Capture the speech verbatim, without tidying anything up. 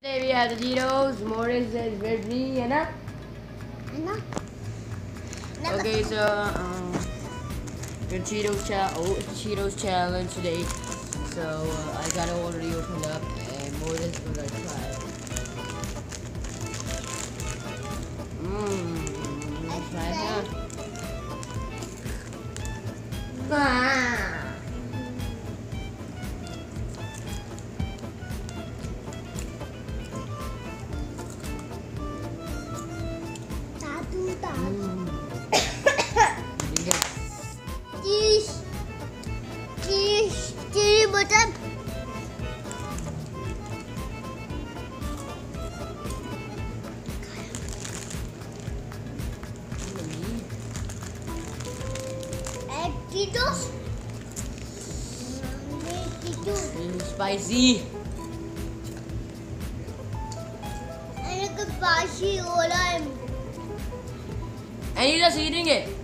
Today we have the Cheetos. Morris is with me, है ना? No. Okay, so um, the Cheetos cha oh, it's the Cheetos challenge today. So uh, I got it already opened up, and Morris gonna try it. Mmm, let's try it now. Ah. Tatu tatu. Mm. Cheese. Cheese. Chili button. Egg Cheetos. Cheetos. Mm, spicy. And a spicy oil. And you're just eating it.